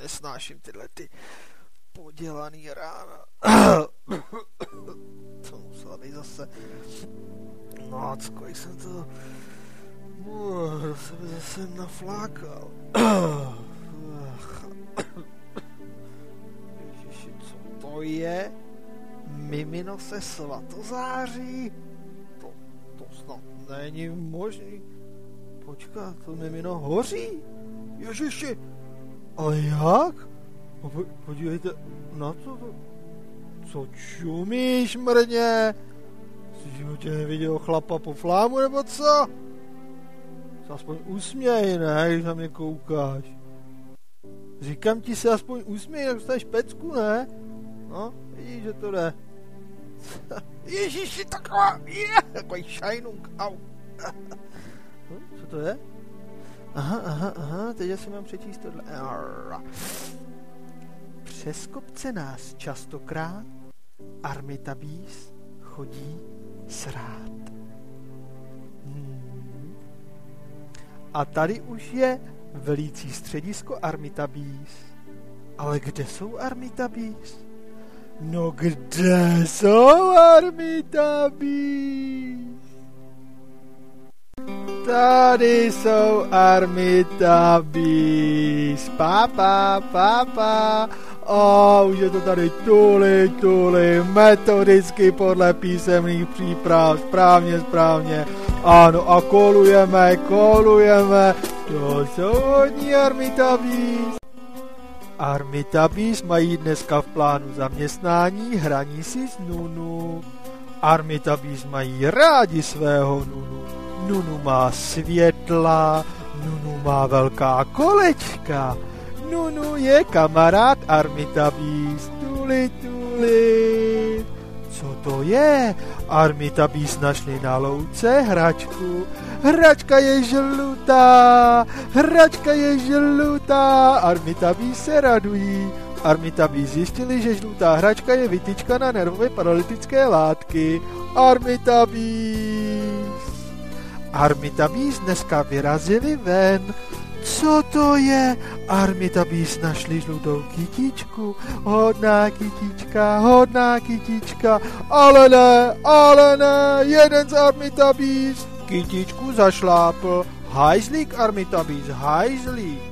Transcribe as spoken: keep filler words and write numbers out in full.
nesnáším tyhle ty podělaný rána. To musela být zase nácko, jak jsem to uh, do sebe zase naflákal. Ježiši, co to je? Mimino se svatozáří? To, to snad není možný. Počkat, to mimino hoří? Ježiši, ale jak? No, podívejte, na co to? Co čumíš, mrně? Jsi v životě neviděl chlapa po flámu, nebo co? Se aspoň usměj, ne, když na mě koukáš. Říkám ti, se aspoň usměj, jak dostaneš pecku, ne? No, vidíš, že to jde. Ježiši, taková, je, takový šajnung, au. Co to je? Aha, aha, aha, teď asi mám přečíst tohle. Přes kopce nás častokrát Armitabís chodí srát. Hmm. A tady už je velící středisko Armitabís. Ale kde jsou Armitabís? No kde jsou Armitabís? Tady jsou Armitabís. Papa, papa. A už je to tady tuli, tuli, metodicky podle písemných příprav. Správně, správně. Ano, a kolujeme, kolujeme. To jsou hodní Armitabís. Armitabís mají dneska v plánu zaměstnání hraní si s Nunu. Armitabís mají rádi svého Nunu. Nunu má světla, Nunu má velká kolečka. Nunu je kamarád Armitabís. Tuli, tuli. Co to je? Armitabís našli na louce hračku. Hračka je žlutá, hračka je žlutá. Armitabís se radují. Armitabís zjistili, že žlutá hračka je vytyčka na nervové paralytické látky. Armitabís. Armitabís dneska vyrazili ven. Co to je? Armitabís našli žlutou kytičku. Hodná kytička, hodná kytička. Ale ne, ale ne, jeden z Armitabís kytičku zašlápl. Hajzlík Armitabís, hajzlík.